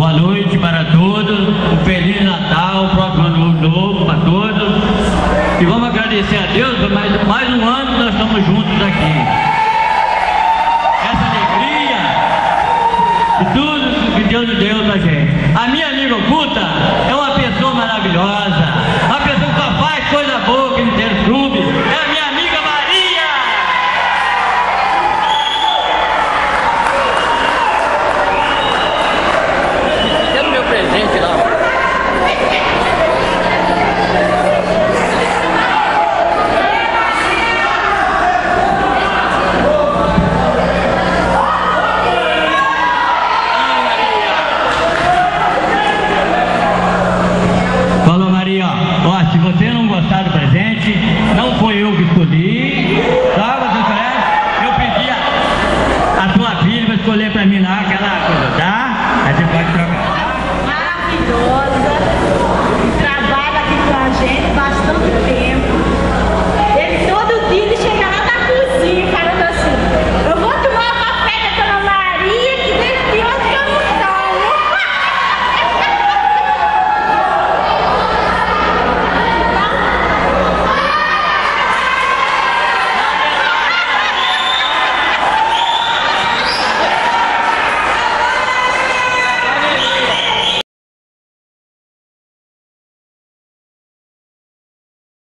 Boa noite para todos, um Feliz Natal, um próximo ano novo para todos. E vamos agradecer a Deus por mais um ano que nós estamos juntos aqui. Essa alegria e tudo que Deus nos deu pra gente. A minha amiga oculta é uma pessoa maravilhosa, uma pessoa que só faz coisa boa aqui no Terço Clube. É a minha amiga Maria! Quero meu presente lá. Falou, Maria, ó, se você não gostar do presente, não foi eu que escolhi, tá? Você conhece? Eu pedi a tua filha para escolher para mim lá aquela coisa, tá? Aí você pode